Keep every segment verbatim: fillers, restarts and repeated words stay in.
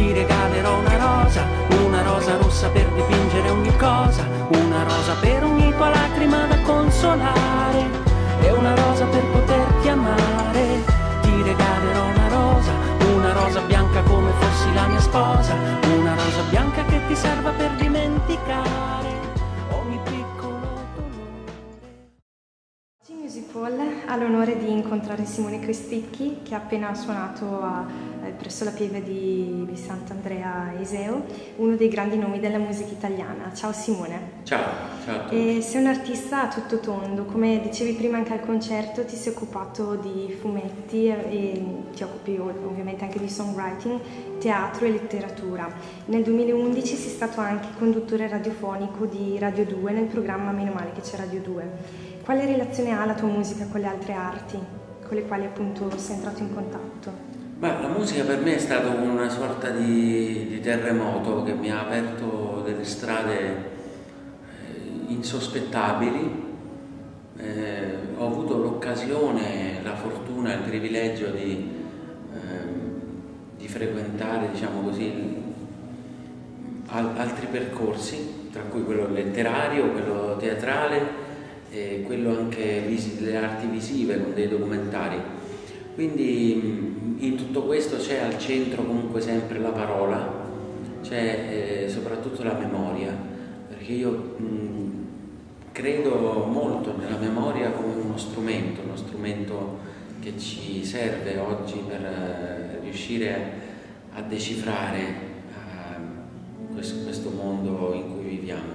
ti regalerò una rosa, una rosa rossa per dipingere ogni cosa, una rosa per ogni tua lacrima da consolare, e una rosa per poterti amare. Ti regalerò una rosa, una rosa bianca come fossi la mia sposa, una rosa bianca che ti serva per dimenticare ogni piccolo dolore. Oggi Musicall ha l'onore di incontrare Simone Cristicchi, che ha appena suonato a, eh, presso la pieve di, di Sant'Andrea Iseo, uno dei grandi nomi della musica italiana. Ciao Simone. Ciao, ciao a tutti. E sei un artista a tutto tondo, come dicevi prima anche al concerto ti sei occupato di fumetti e ti occupi ovviamente anche di songwriting, teatro e letteratura. Nel duemilaundici sei stato anche conduttore radiofonico di Radio due nel programma Meno male che c'è Radio due. Quale relazione ha la tua musica con le altre arti, con le quali appunto sei entrato in contatto? Beh, la musica per me è stata una sorta di, di terremoto che mi ha aperto delle strade eh, insospettabili. Eh, ho avuto l'occasione, la fortuna, il privilegio di, eh, di frequentare, diciamo così, al, altri percorsi, tra cui quello letterario, quello teatrale e quello anche delle arti visive con dei documentari. Quindi in tutto questo c'è al centro comunque sempre la parola, c'è eh, soprattutto la memoria, perché io mh, credo molto nella memoria come uno strumento, uno strumento che ci serve oggi per eh, riuscire a decifrare eh, questo, questo mondo in cui viviamo.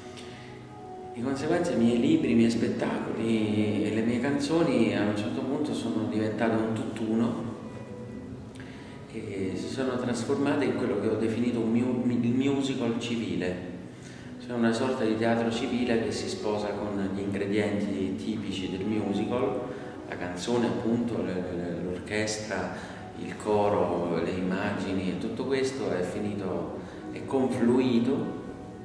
Di conseguenza i miei libri, i miei spettacoli e le mie canzoni a un certo punto sono diventate un tutt'uno e si sono trasformate in quello che ho definito un mu il musical civile, cioè una sorta di teatro civile che si sposa con gli ingredienti tipici del musical, la canzone appunto, l'orchestra, il coro, le immagini, e tutto questo è finito, è confluito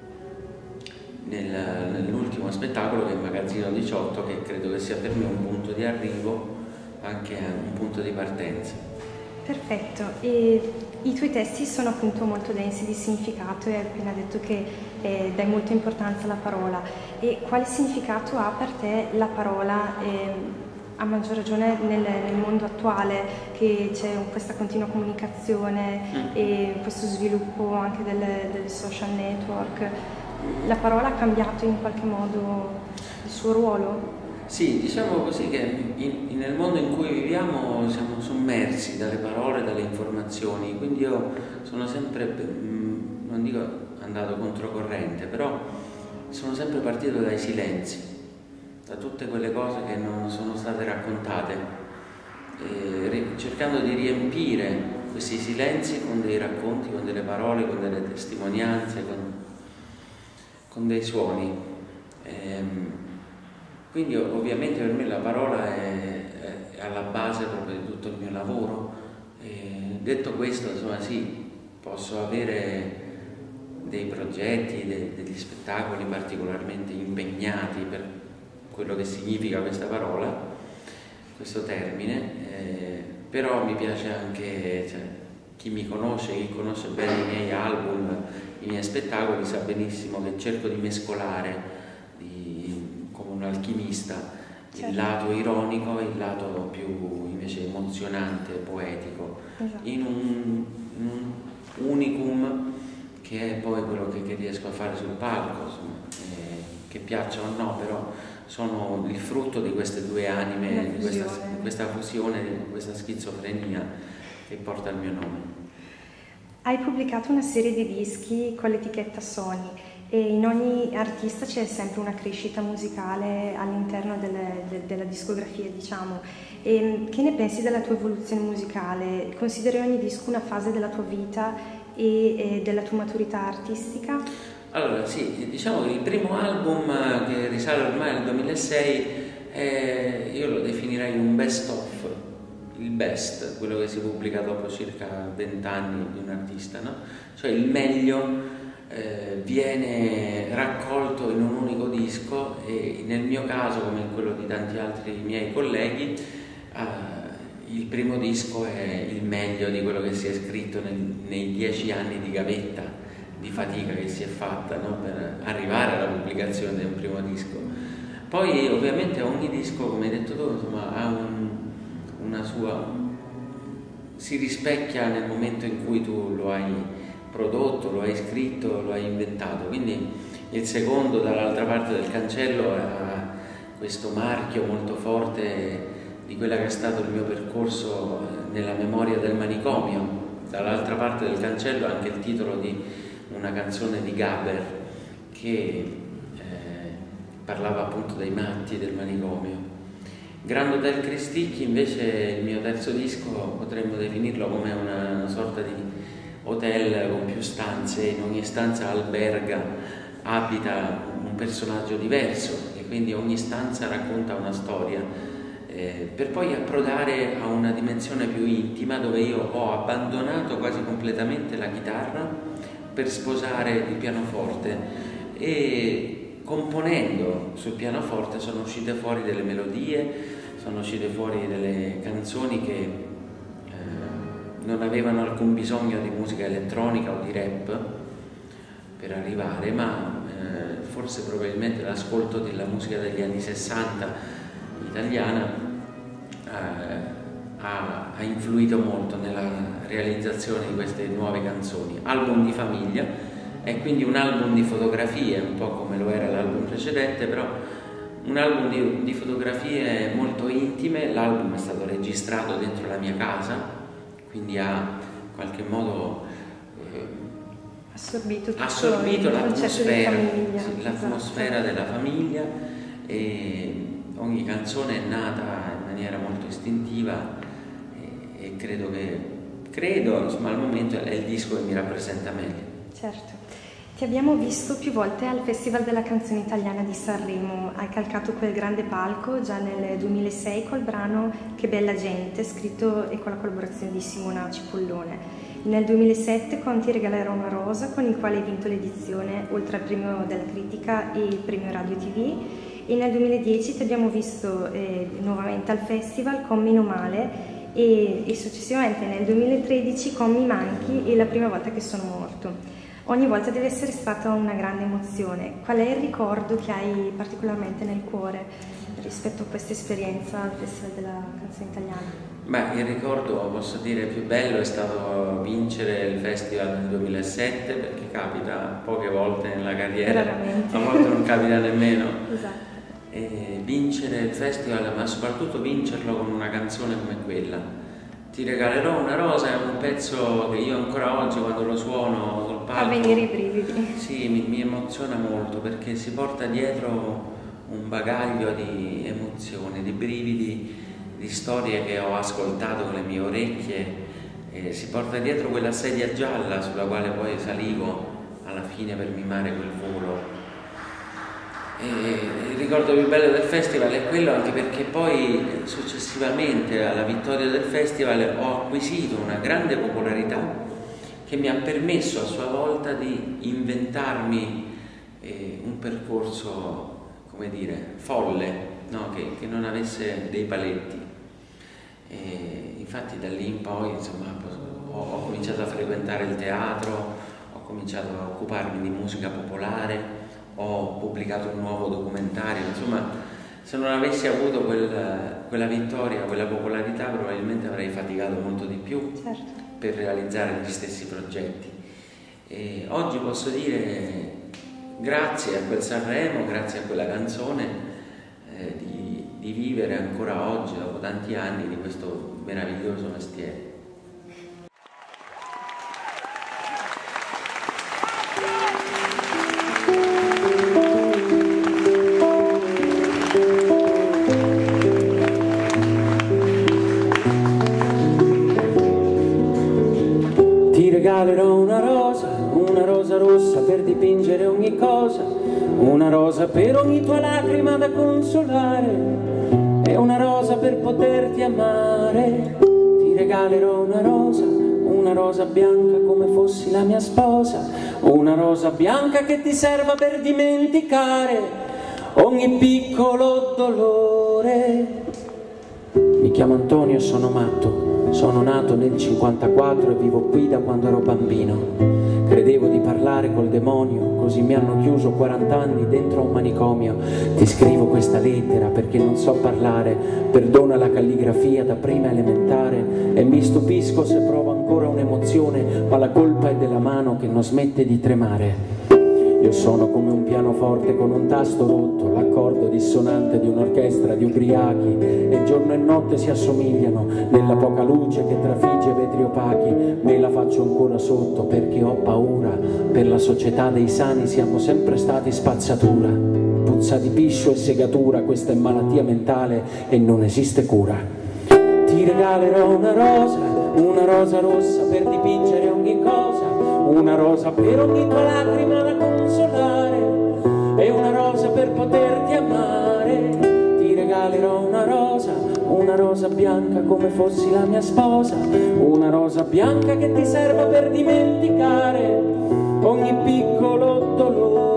nell'ultimo spettacolo che è il Magazzino diciotto, che credo che sia per me un punto di arrivo, anche un punto di partenza. Perfetto, e i tuoi testi sono appunto molto densi di significato e hai appena detto che eh, dai molta importanza alla parola. E quale significato ha per te la parola, eh, a maggior ragione nel, nel mondo attuale, che c'è questa continua comunicazione mm. e questo sviluppo anche delle, delle social network? La parola ha cambiato in qualche modo il suo ruolo? Sì, diciamo così che in, in, nel mondo in cui viviamo siamo sommersi dalle parole, dalle informazioni, quindi io sono sempre, mh, non dico andato controcorrente, però sono sempre partito dai silenzi, da tutte quelle cose che non sono state raccontate, e, cercando di riempire questi silenzi con dei racconti, con delle parole, con delle testimonianze, con con dei suoni. Ehm, quindi ovviamente per me la parola è, è alla base proprio di tutto il mio lavoro. E detto questo, insomma, sì, posso avere dei progetti, de, degli spettacoli particolarmente impegnati per quello che significa questa parola, questo termine, eh, però mi piace anche, cioè, chi mi conosce, chi conosce bene i miei album, i miei spettacoli, sa benissimo che cerco di mescolare di, come un alchimista, certo, il lato ironico e il lato più invece emozionante, poetico, esatto, in un, in un unicum che è poi quello che, che riesco a fare sul palco, insomma, eh, che piaccia o no, però sono il frutto di queste due anime, di questa, di questa fusione, di questa schizofrenia che porta il mio nome. Hai pubblicato una serie di dischi con l'etichetta Sony e in ogni artista c'è sempre una crescita musicale all'interno delle, de, della discografia, diciamo. E che ne pensi della tua evoluzione musicale? Consideri ogni disco una fase della tua vita e, e della tua maturità artistica? Allora sì, diciamo che il primo album, che risale ormai al duemilasei, è, io lo definirei un best of, il best, quello che si pubblica dopo circa vent'anni di un artista, no? Cioè il meglio eh, viene raccolto in un unico disco e nel mio caso, come in quello di tanti altri miei colleghi, eh, il primo disco è il meglio di quello che si è scritto nel, nei dieci anni di gavetta, di fatica che si è fatta, no? Per arrivare alla pubblicazione del primo disco. Poi ovviamente ogni disco, come hai detto tu, insomma, ha un, una sua, si rispecchia nel momento in cui tu lo hai prodotto, lo hai scritto, lo hai inventato. Quindi il secondo, dall'altra parte del cancello, ha questo marchio molto forte di quella che è stato il mio percorso nella memoria del manicomio. Dall'altra parte del cancello anche il titolo di una canzone di Gaber che eh, parlava appunto dei matti del manicomio. Grand Hotel Cristicchi invece, il mio terzo disco, potremmo definirlo come una, una sorta di hotel con più stanze. In ogni stanza alberga, abita un personaggio diverso e quindi ogni stanza racconta una storia, eh, per poi approdare a una dimensione più intima dove io ho abbandonato quasi completamente la chitarra per sposare il pianoforte, e componendo sul pianoforte sono uscite fuori delle melodie, sono uscite fuori delle canzoni che eh, non avevano alcun bisogno di musica elettronica o di rap per arrivare, ma eh, forse probabilmente l'ascolto della musica degli anni sessanta italiana eh, ha, ha influito molto nella realizzazione di queste nuove canzoni. Album di famiglia, è quindi un album di fotografie, un po' come lo era l'album precedente, però un album di, di fotografie molto intime. L'album è stato registrato dentro la mia casa, quindi ha in qualche modo eh, assorbito, assorbito l'atmosfera, sì, l'atmosfera esatto. della famiglia, e ogni canzone è nata in maniera molto istintiva, e, e credo che, credo, insomma, al momento è il disco che mi rappresenta meglio. Certo. Ti abbiamo visto più volte al Festival della Canzone Italiana di Sanremo. Hai calcato quel grande palco già nel duemilasei col brano Che bella gente, scritto e con la collaborazione di Simona Cipollone. Nel duemilasette con Ti regalerò una rosa, con il quale hai vinto l'edizione oltre al premio della critica e il premio Radio tivù, e nel duemiladieci ti abbiamo visto eh, nuovamente al festival con Meno male, e, e successivamente nel duemilatredici con Mi manchi e La prima volta che sono morto. Ogni volta deve essere stata una grande emozione. Qual è il ricordo che hai particolarmente nel cuore rispetto a questa esperienza al Festival della Canzone Italiana? Beh, il ricordo, posso dire, più bello è stato vincere il festival nel duemilasette, perché capita poche volte nella carriera, Veramente. a volte non capita nemmeno. Esatto. E vincere il festival, ma soprattutto vincerlo con una canzone come quella. Ti regalerò una rosa, è un pezzo che io ancora oggi, quando lo suono sul palco, Fa venire i brividi. Sì, mi, mi emoziona molto, perché si porta dietro un bagaglio di emozioni, di brividi, di storie che ho ascoltato con le mie orecchie, e si porta dietro quella sedia gialla sulla quale poi salivo alla fine per mimare quel volo. E il ricordo più bello del festival è quello, anche perché poi successivamente alla vittoria del festival ho acquisito una grande popolarità che mi ha permesso a sua volta di inventarmi eh, un percorso, come dire, folle, no? che, che non avesse dei paletti. E infatti da lì in poi, insomma, ho, ho cominciato a frequentare il teatro, ho cominciato a occuparmi di musica popolare, ho pubblicato un nuovo documentario. Insomma, se non avessi avuto quel, quella vittoria, quella popolarità, probabilmente avrei faticato molto di più, certo, per realizzare gli stessi progetti. E oggi posso dire grazie a quel Sanremo, grazie a quella canzone, eh, di, di vivere ancora oggi, dopo tanti anni, di questo meraviglioso mestiere. Una rosa, una rosa rossa per dipingere ogni cosa, una rosa per ogni tua lacrima da consolare, e una rosa per poterti amare. Ti regalerò una rosa, una rosa bianca come fossi la mia sposa, una rosa bianca che ti serva per dimenticare ogni piccolo dolore. Mi chiamo Antonio e sono matto, sono nato nel cinquantaquattro e vivo qui da quando ero bambino. Credevo di parlare col demonio, così mi hanno chiuso quaranta anni dentro a un manicomio. Ti scrivo questa lettera perché non so parlare, perdona la calligrafia da prima elementare, e mi stupisco se provo ancora un'emozione, ma la colpa è della mano che non smette di tremare. Io sono come un pianoforte con un tasto rotto, l'accordo dissonante di un'orchestra di ubriachi, e giorno e notte si assomigliano nella poca luce che trafigge vetri opachi. Me la faccio ancora sotto perché ho paura, per la società dei sani siamo sempre stati spazzatura. Puzza di piscio e segatura, questa è malattia mentale e non esiste cura. Ti regalerò una rosa, una rosa rossa per dipingere ogni cosa, una rosa per ogni tua lacrima da consolare, e una rosa per poterti amare. Ti regalerò una rosa, una rosa bianca come fossi la mia sposa, una rosa bianca che ti serva per dimenticare ogni piccolo dolore.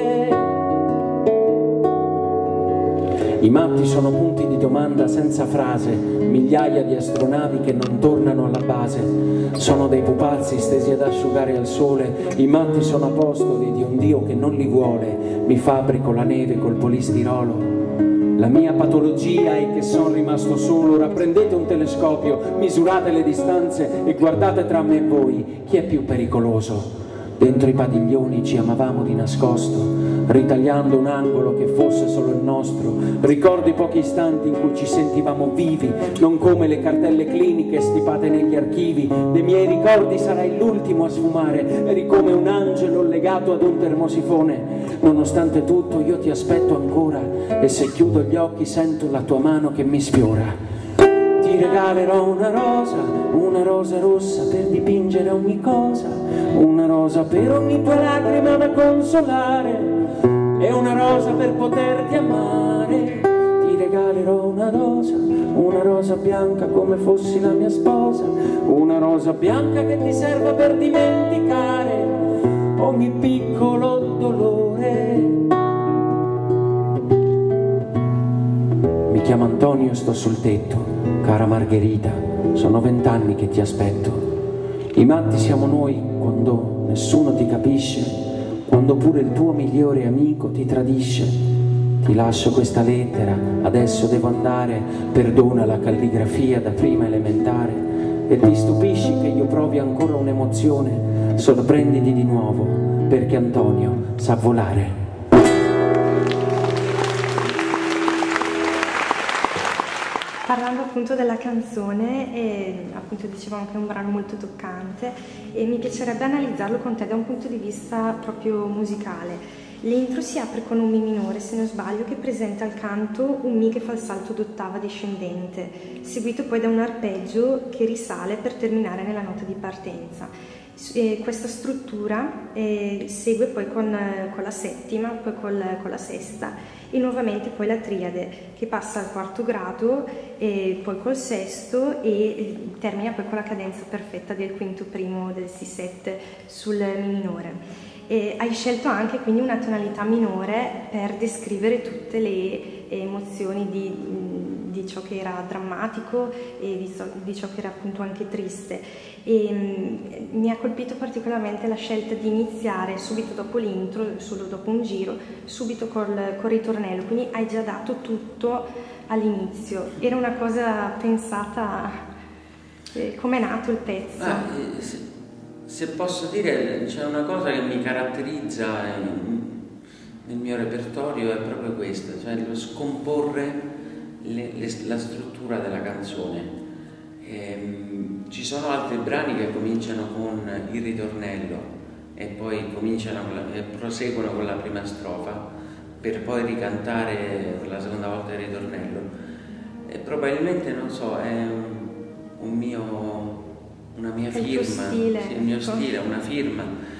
I matti sono punti di domanda senza frase, migliaia di astronavi che non tornano alla base. Sono dei pupazzi stesi ad asciugare al sole, i matti sono apostoli di un Dio che non li vuole. Mi fabbrico la neve col polistirolo. La mia patologia è che sono rimasto solo. Ora prendete un telescopio, misurate le distanze e guardate tra me e voi chi è più pericoloso. Dentro i padiglioni ci amavamo di nascosto, ritagliando un angolo che fosse solo il nostro. Ricordo i pochi istanti in cui ci sentivamo vivi, non come le cartelle cliniche stipate negli archivi. Dei miei ricordi sarai l'ultimo a sfumare, eri come un angelo legato ad un termosifone. Nonostante tutto io ti aspetto ancora, e se chiudo gli occhi sento la tua mano che mi sfiora. Ti regalerò una rosa, una rosa rossa per dipingere ogni cosa, una rosa per ogni tua lacrima da consolare, e una rosa per poterti amare. Ti regalerò una rosa, una rosa bianca come fossi la mia sposa, una rosa bianca che ti serva per dimenticare ogni piccolo dolore. Mi chiamo Antonio e sto sul tetto. Cara Margherita, sono vent'anni che ti aspetto. I matti siamo noi quando nessuno ti capisce, quando pure il tuo migliore amico ti tradisce. Ti lascio questa lettera, adesso devo andare, perdona la calligrafia da prima elementare, e ti stupisci che io provi ancora un'emozione, sorprenditi di nuovo, perché Antonio sa volare. Parlando appunto della canzone, e appunto dicevamo che è un brano molto toccante, e mi piacerebbe analizzarlo con te da un punto di vista proprio musicale. L'intro si apre con un Mi minore, se non sbaglio, che presenta al canto un Mi che fa il salto d'ottava discendente, seguito poi da un arpeggio che risale per terminare nella nota di partenza. E questa struttura eh, segue poi con, con la settima, poi col, con la sesta, e nuovamente poi la triade che passa al quarto grado, e poi col sesto, e termina poi con la cadenza perfetta del quinto primo del Si sette sul Mi minore. E hai scelto anche quindi una tonalità minore per descrivere tutte le emozioni di, di ciò che era drammatico e di, di ciò che era appunto anche triste. E, um, mi ha colpito particolarmente la scelta di iniziare subito dopo l'intro, solo dopo un giro, subito col, col ritornello, quindi hai già dato tutto all'inizio. Era una cosa pensata, eh, come è nato il pezzo? Ah, eh, se, se posso dire, c'è una cosa che mi caratterizza in, nel mio repertorio, è proprio questa, cioè lo scomporre le, le, la struttura della canzone. Ehm, ci sono altri brani che cominciano con il ritornello e poi cominciano e proseguono con la prima strofa per poi ricantare per la seconda volta il ritornello, e probabilmente, non so, è un, un mio, una mia è firma, il tuo stile, sì, il mio ecco. stile, una firma.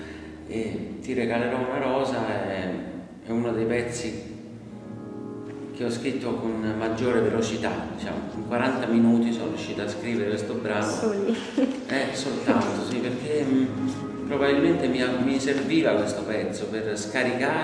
E Ti regalerò una rosa è, è uno dei pezzi che ho scritto con maggiore velocità, diciamo, in quaranta minuti sono riuscito a scrivere questo brano. Soli. Eh, soltanto, sì, perché mh, probabilmente mi, mi serviva questo pezzo per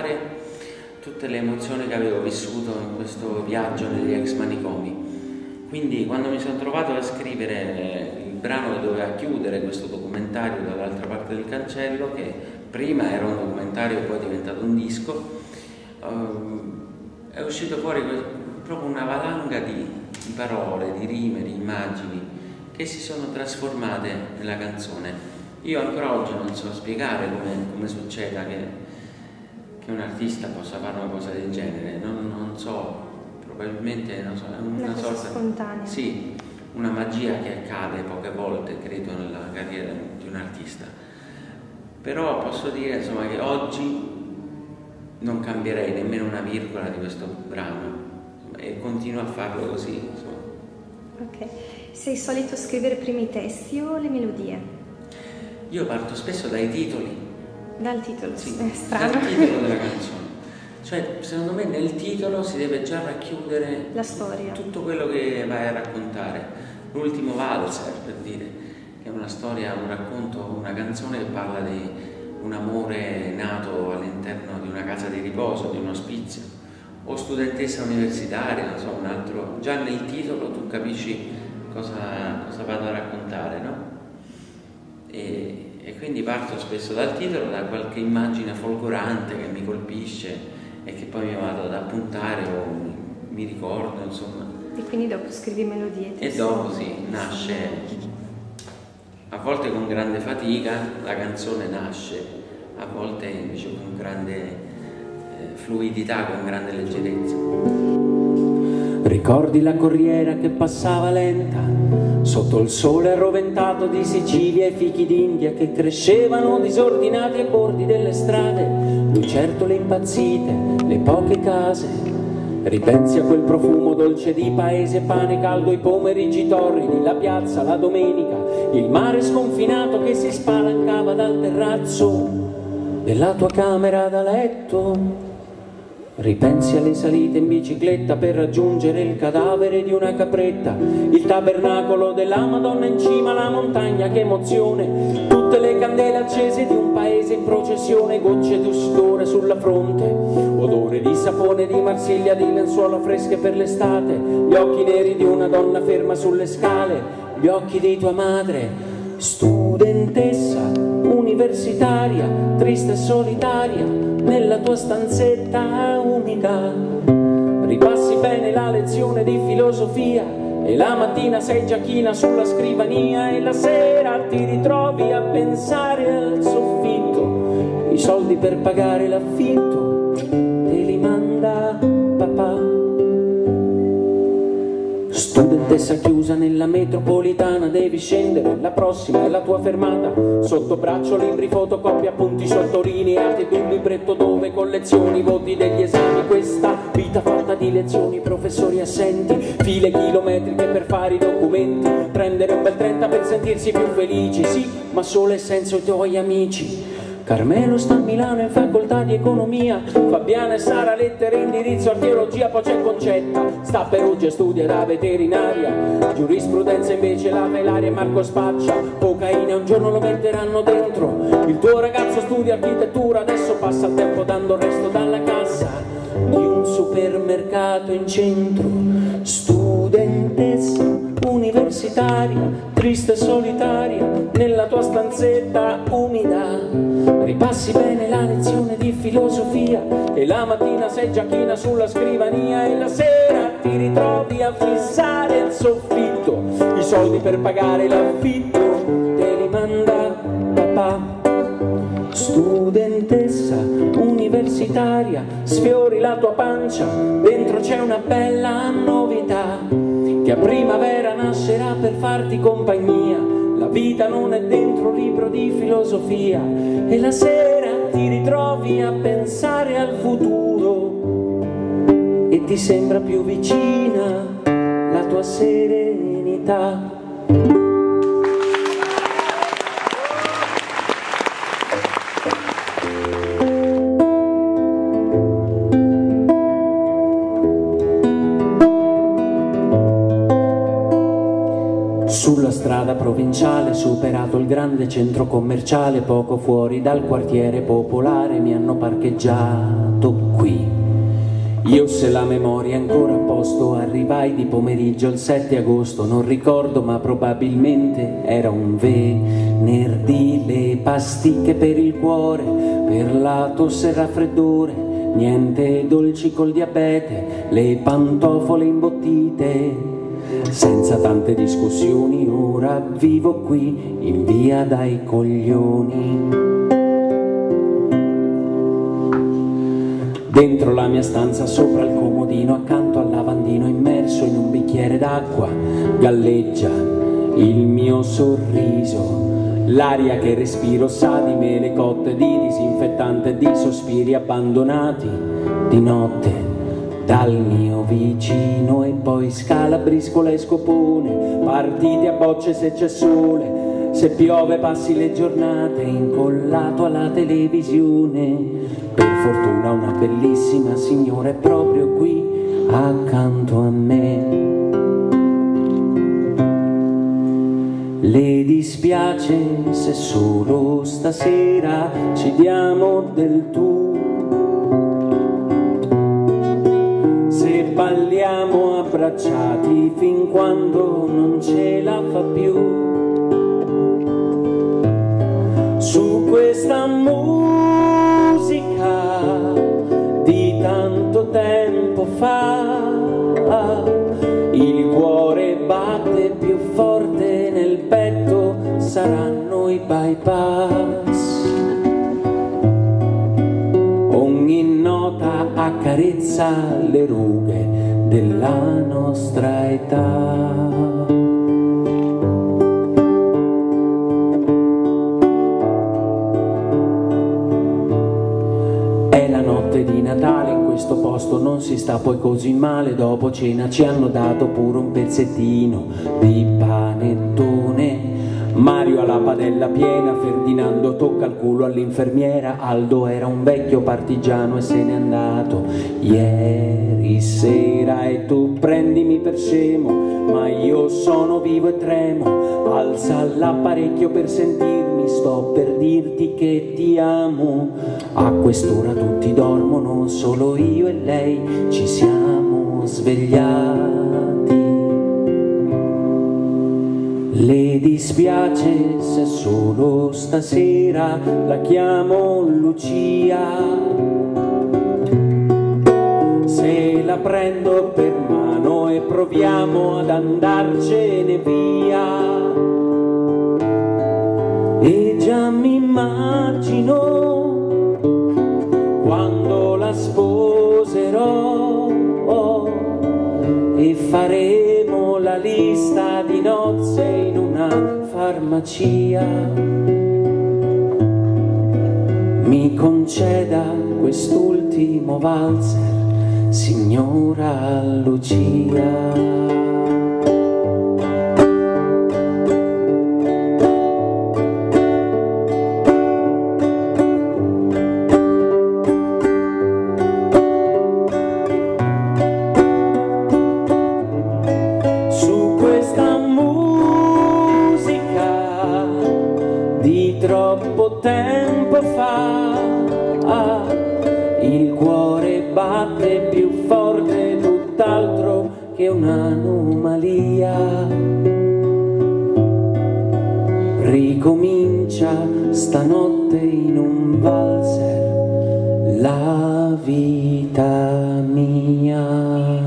scaricare tutte le emozioni che avevo vissuto in questo viaggio negli ex manicomi. quindi quando mi sono trovato a scrivere il brano che doveva chiudere questo documentario Dall'altra parte del cancello, che prima era un documentario e poi è diventato un disco, uh, è uscito fuori proprio una valanga di, di parole, di rime, di immagini che si sono trasformate nella canzone. Io ancora oggi non so spiegare come, come succeda che, che un artista possa fare una cosa del genere, non, non so. Probabilmente non so, è una, una cosa sorta spontanea. Sì, una magia che accade poche volte, credo, nella carriera di un artista. Però posso dire, insomma, che oggi non cambierei nemmeno una virgola di questo brano, insomma, e continuo a farlo così, insomma. Ok. Sei solito scrivere prima i testi o le melodie? Io parto spesso dai titoli. Dal titolo? Sì, è strano. dal titolo della canzone. Cioè, secondo me nel titolo si deve già racchiudere la storia, tutto quello che vai a raccontare. L'ultimo valzer, per dire, che è una storia, un racconto, una canzone che parla di un amore nato all'interno di una casa di riposo, di un ospizio, o studentessa universitaria, non so, un altro. Già nel titolo tu capisci cosa, cosa vado a raccontare, no? E, e quindi parto spesso dal titolo, da qualche immagine folgorante che mi colpisce e che poi mi vado ad appuntare o mi, mi ricordo, insomma. E quindi dopo scrivi melodie? E dopo sì, nasce, a volte con grande fatica la canzone nasce, a volte invece con grande eh, fluidità, con grande leggerezza. Ricordi la corriera che passava lenta sotto il sole arroventato di Sicilia e fichi d'India che crescevano disordinati ai bordi delle strade, lucertole impazzite, le poche case. Ripensi a quel profumo dolce di paese, pane caldo, i pomeriggi torridi, la piazza, la domenica, il mare sconfinato che si spalancava dal terrazzo della tua camera da letto. Ripensi alle salite in bicicletta per raggiungere il cadavere di una capretta, il tabernacolo della Madonna in cima alla montagna, che emozione, tutte le candele accese di un paese in processione, gocce di sudore sulla fronte, odore di sapone di Marsiglia, di lenzuola fresche per l'estate, gli occhi neri di una donna ferma sulle scale, gli occhi di tua madre, studentessa universitaria, triste e solitaria, nella tua stanzetta umida. Ripassi bene la lezione di filosofia e la mattina sei già china sulla scrivania e la sera ti ritrovi a pensare al soffitto. I soldi per pagare l'affitto te li manda papà. Studentessa chiusa nella metropolitana, devi scendere, la prossima è la tua fermata. Sotto braccio libri, fotocopie, appunti sottolineati ed un libretto dove collezioni i voti degli esami. Questa vita fatta di lezioni, professori assenti, file chilometriche per fare i documenti, prendere un bel trenta per sentirsi più felici, sì, ma solo e senza i tuoi amici. Carmelo sta a Milano in facoltà di economia, Fabiana e Sara lettere, indirizzo archeologia, poi c'è Concetta, sta a Perugia e studia da veterinaria, giurisprudenza invece la Melaria e Marco spaccia cocaina, un giorno lo metteranno dentro. Il tuo ragazzo studia architettura, adesso passa il tempo dando il resto dalla cassa di un supermercato in centro. Studentessa universitaria, triste e solitaria, nella tua stanzetta umida. Ripassi bene la lezione di filosofia e la mattina sei già china sulla scrivania e la sera ti ritrovi a fissare il soffitto. I soldi per pagare l'affitto te li manda papà. Studentessa universitaria, sfiori la tua pancia, dentro c'è una bella novità che a primavera nascerà per farti compagnia. La vita non è dentro un libro di filosofia e la sera ti ritrovi a pensare al futuro e ti sembra più vicina la tua serenità. Sulla strada provinciale, superato il grande centro commerciale, poco fuori dal quartiere popolare, mi hanno parcheggiato qui. Io se la memoria è ancora a posto, arrivai di pomeriggio il sette agosto, non ricordo ma probabilmente era un venerdì. Le pasticche per il cuore, per la tosse e il raffreddore, niente dolci col diabete, le pantofole imbottite. Senza tante discussioni ora vivo qui in via dai Coglioni. Dentro la mia stanza, sopra il comodino, accanto al lavandino, immerso in un bicchiere d'acqua, galleggia il mio sorriso. L'aria che respiro sa di mele cotte, di disinfettante, di sospiri abbandonati di notte dal mio vicino. E poi scala, briscola e scopone, partite a bocce se c'è sole, se piove passi le giornate incollato alla televisione. Per fortuna una bellissima signora è proprio qui accanto a me. Le dispiace se solo stasera ci diamo del tu, se balliamo abbracciati fin quando non ce la fa più. Su questa musica di tanto tempo fa, il cuore batte più forte nel petto, saranno i bypass. Ogni nota accarezza le rughe della nostra età. Di Natale in questo posto non si sta poi così male, dopo cena ci hanno dato pure un pezzettino di panettone. Mario ha la padella piena, Ferdinando tocca il culo all'infermiera, Aldo era un vecchio partigiano e se n'è andato ieri sera. E tu prendimi per scemo, ma io sono vivo e tremo, alza l'apparecchio per sentirmi, sto per dirti che ti amo. A quest'ora tutti dormono, solo io e lei ci siamo svegliati. Le dispiace se solo stasera la chiamo Lucia, se la prendo per mano e proviamo ad andarcene via. E già mi immagino quando la sposerò e faremo la lista di nozze in una farmacia. Mi conceda quest'ultimo valzer, signora Lucia. Troppo tempo fa, ah, il cuore batte più forte, tutt'altro che un'anomalia. Ricomincia stanotte in un valzer la vita mia.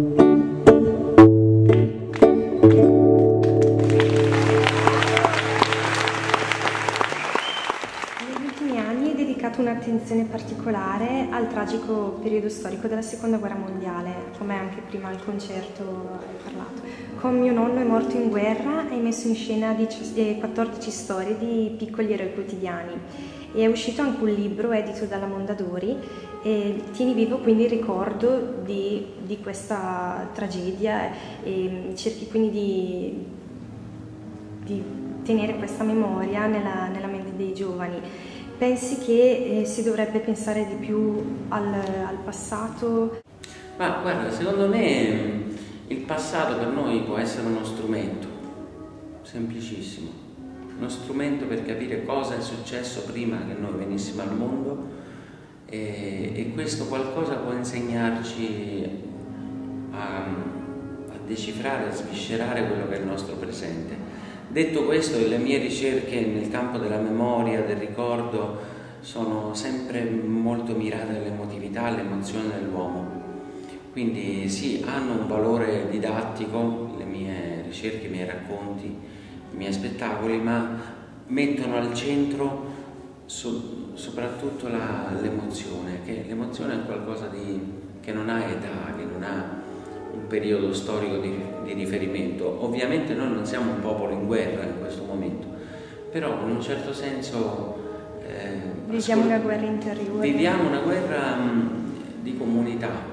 Un'attenzione particolare al tragico periodo storico della seconda guerra mondiale, come anche prima al concerto hai parlato. Con Mio nonno è morto in guerra hai messo in scena quattordici storie di piccoli eroi quotidiani e è uscito anche un libro edito dalla Mondadori e tieni vivo quindi il ricordo di, di questa tragedia e cerchi quindi di, di tenere questa memoria nella, nella mente dei giovani. Pensi che eh, si dovrebbe pensare di più al, al passato? Ma guarda, secondo me il passato per noi può essere uno strumento, semplicissimo, uno strumento per capire cosa è successo prima che noi venissimo al mondo e, e questo qualcosa può insegnarci a, a decifrare, a sviscerare quello che è il nostro presente. Detto questo, le mie ricerche nel campo della memoria, del ricordo, sono sempre molto mirate all'emotività, all'emozione dell'uomo. Quindi sì, hanno un valore didattico, le mie ricerche, i miei racconti, i miei spettacoli, ma mettono al centro so, soprattutto l'emozione, che l'emozione è qualcosa di, che non ha età, che non ha un periodo storico di, di riferimento. Ovviamente noi non siamo un popolo in guerra in questo momento, però in un certo senso eh, viviamo una guerra interiore. Viviamo una guerra mh, di comunità,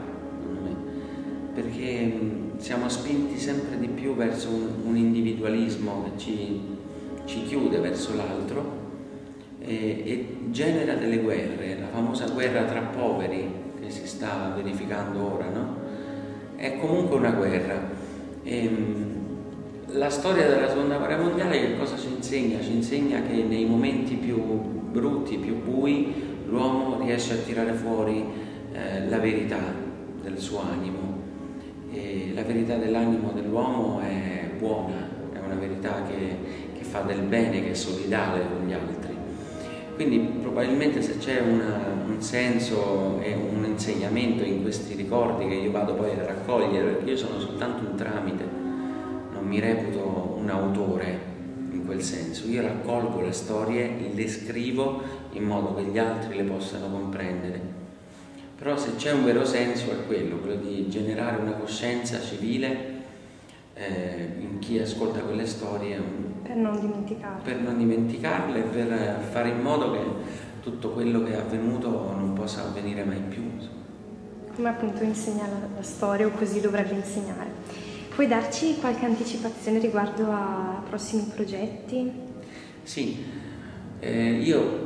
perché mh, siamo spinti sempre di più verso un, un individualismo che ci, ci chiude verso l'altro e, e genera delle guerre. La famosa guerra tra poveri che si sta verificando ora, no? È comunque una guerra. E, mh, la storia della seconda guerra mondiale che cosa ci insegna? Ci insegna che nei momenti più brutti, più bui, l'uomo riesce a tirare fuori eh, la verità del suo animo. E la verità dell'animo dell'uomo è buona, è una verità che, che fa del bene, che è solidale con gli altri. Quindi probabilmente se c'è un senso e un insegnamento in questi ricordi che io vado poi a raccogliere, perché io sono soltanto un tramite, non mi reputo un autore in quel senso, io raccolgo le storie, le scrivo in modo che gli altri le possano comprendere. Però se c'è un vero senso è quello, quello di generare una coscienza civile eh, in chi ascolta quelle storie, per non dimenticarle, per non dimenticarle, per fare in modo che tutto quello che è avvenuto non possa avvenire mai più. Come appunto insegna la, la storia, o così dovrebbe insegnare. Puoi darci qualche anticipazione riguardo a prossimi progetti? Sì, eh, io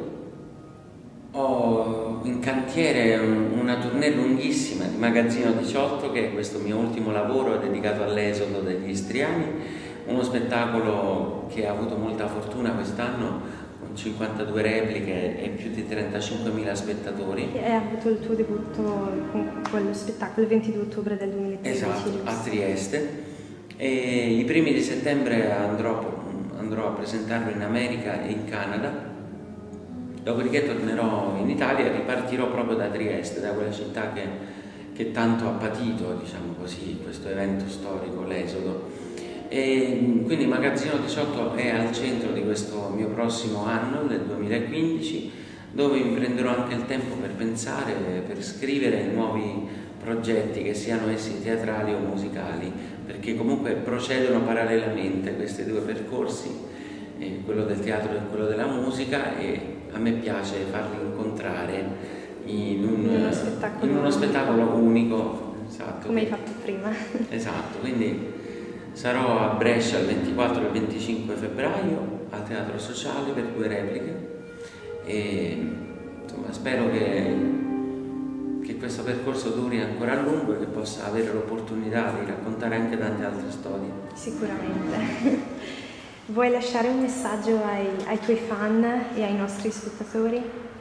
ho in cantiere una tournée lunghissima di Magazzino diciotto, che è questo mio ultimo lavoro dedicato all'esodo degli istriani, uno spettacolo che ha avuto molta fortuna quest'anno, con cinquantadue repliche e più di trentacinquemila spettatori. E hai avuto il tuo debutto con quello spettacolo il ventidue ottobre del duemilatredici. Esatto, a Trieste. E i primi di settembre andrò, andrò a presentarlo in America e in Canada. Dopodiché tornerò in Italia e ripartirò proprio da Trieste, da quella città che, che tanto ha patito, diciamo così, questo evento storico, l'esodo. E quindi Magazzino diciotto è al centro di questo mio prossimo anno, del duemilaquindici, dove mi prenderò anche il tempo per pensare, per scrivere nuovi progetti, che siano essi teatrali o musicali, perché comunque procedono parallelamente questi due percorsi, eh, quello del teatro e quello della musica, e a me piace farli incontrare in, un, in, uno, spettacolo in uno spettacolo unico. Esatto. Come hai fatto prima. Esatto, quindi sarò a Brescia il ventiquattro e il venticinque febbraio al Teatro Sociale per due repliche e insomma spero che, che questo percorso duri ancora a lungo e che possa avere l'opportunità di raccontare anche tante altre storie. Sicuramente. Vuoi lasciare un messaggio ai, ai tuoi fan e ai nostri spettatori?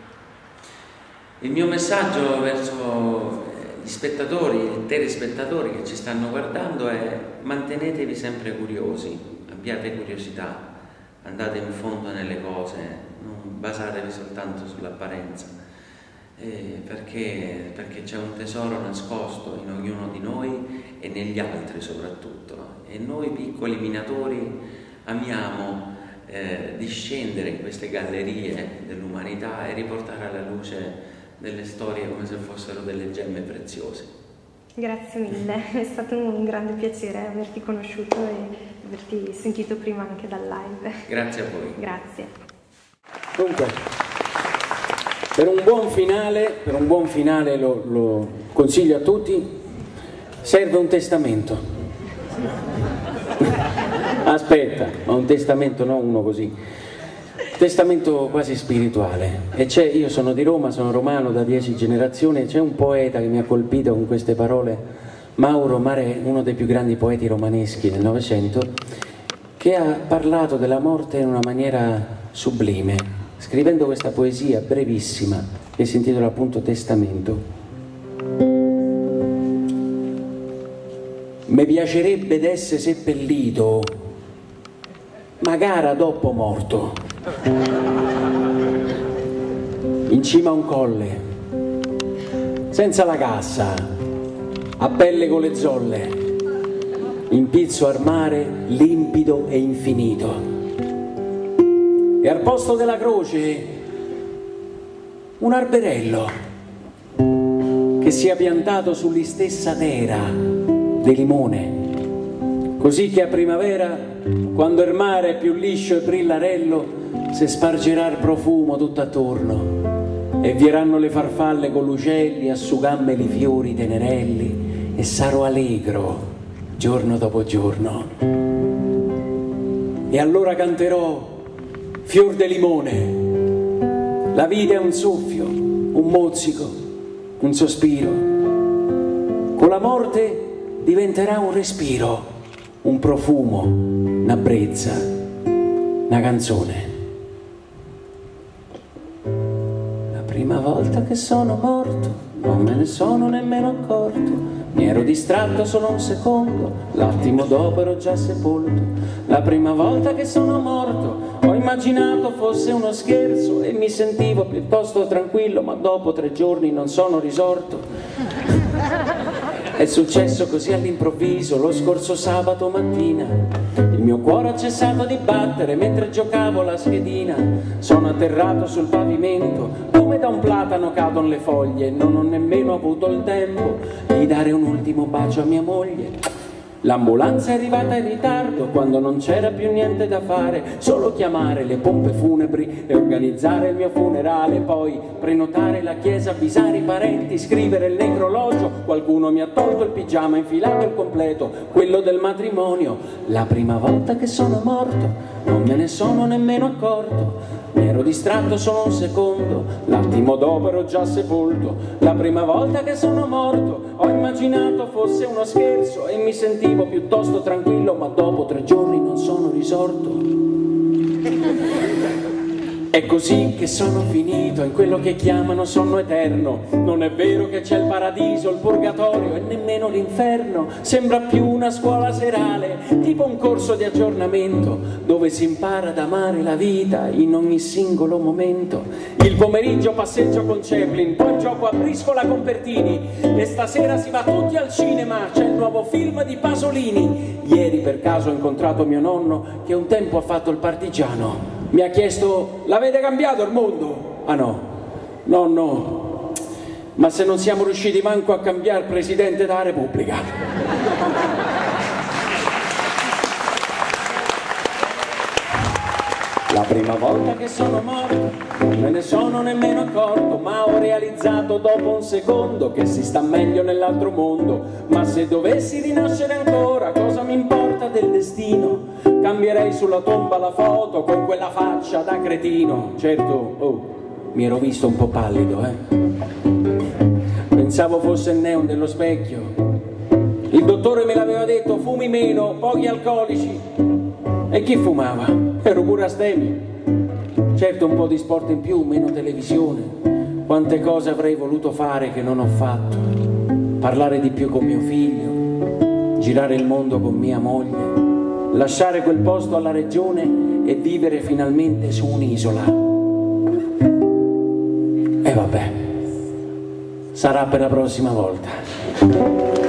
Il mio messaggio verso gli spettatori, gli telespettatori che ci stanno guardando è: mantenetevi sempre curiosi, abbiate curiosità, andate in fondo nelle cose, non basatevi soltanto sull'apparenza, eh, perché, perché c'è un tesoro nascosto in ognuno di noi e negli altri soprattutto, e noi piccoli minatori amiamo eh, discendere in queste gallerie dell'umanità e riportare alla luce delle storie come se fossero delle gemme preziose. Grazie mille, è stato un grande piacere averti conosciuto e averti sentito prima anche dal live. Grazie a voi. Grazie. Dunque, per un buon finale, per un buon finale lo, lo consiglio a tutti, serve un testamento. Aspetta, ma un testamento, non uno così, testamento quasi spirituale. E c'è, io sono di Roma, sono romano da dieci generazioni, e c'è un poeta che mi ha colpito con queste parole, Mauro Marè, uno dei più grandi poeti romaneschi del Novecento, che ha parlato della morte in una maniera sublime. scrivendo questa poesia brevissima che si intitola appunto Testamento. Mi piacerebbe d'essere seppellito, magari dopo morto, in cima a un colle, senza la cassa, a pelle con le zolle, in pizzo al mare limpido e infinito. E al posto della croce un alberello che sia piantato sull'istessa terra di limone, così che a primavera, quando il mare è più liscio e brillarello, si spargerà il profumo tutto attorno e vieranno le farfalle con l'ucelli assugammeli i fiori tenerelli, e sarò allegro giorno dopo giorno. E allora canterò fior de limone, la vita è un soffio, un mozzico, un sospiro, con la morte diventerà un respiro, un profumo, una brezza, una canzone. La prima volta che sono morto non me ne sono nemmeno accorto, mi ero distratto solo un secondo, l'attimo dopo ero già sepolto. La prima volta che sono morto ho immaginato fosse uno scherzo e mi sentivo piuttosto tranquillo, ma dopo tre giorni non sono risorto. È successo così all'improvviso lo scorso sabato mattina, il mio cuore ha cessato di battere mentre giocavo la schedina. Sono atterrato sul pavimento come da un platano cadono le foglie, non ho nemmeno avuto il tempo di dare un ultimo bacio a mia moglie. L'ambulanza è arrivata in ritardo quando non c'era più niente da fare, solo chiamare le pompe funebri e organizzare il mio funerale, poi prenotare la chiesa, avvisare i parenti, scrivere il necrologio. Qualcuno mi ha tolto il pigiama, infilato il completo, quello del matrimonio. La prima volta che sono morto non me ne sono nemmeno accorto, mi ero distratto solo un secondo, l'attimo dopo ero già sepolto. La prima volta che sono morto ho immaginato fosse uno scherzo e mi sentivo piuttosto tranquillo, ma dopo tre giorni non sono risorto. È così che sono finito in quello che chiamano sonno eterno. Non è vero che c'è il paradiso, il purgatorio e nemmeno l'inferno. Sembra più una scuola serale, tipo un corso di aggiornamento, dove si impara ad amare la vita in ogni singolo momento. Il pomeriggio passeggio con Chaplin, poi gioco a briscola con Pertini e stasera si va tutti al cinema, c'è il nuovo film di Pasolini. Ieri per caso ho incontrato mio nonno che un tempo ha fatto il partigiano. Mi ha chiesto: l'avete cambiato il mondo? Ah no, no, no, ma se non siamo riusciti manco a cambiare il Presidente della Repubblica. La prima volta che sono morto non me ne sono nemmeno accorto, ma ho realizzato dopo un secondo che si sta meglio nell'altro mondo. Ma se dovessi rinascere ancora, cosa mi importa del destino? Cambierei sulla tomba la foto con quella faccia da cretino. Certo, oh, mi ero visto un po' pallido, eh. Pensavo fosse il neon dello specchio. Il dottore me l'aveva detto: fumi meno, pochi alcolici. E chi fumava? Ero pure astemio. Certo, un po' di sport in più, meno televisione. Quante cose avrei voluto fare che non ho fatto. Parlare di più con mio figlio, girare il mondo con mia moglie, lasciare quel posto alla regione e vivere finalmente su un'isola. E vabbè, sarà per la prossima volta.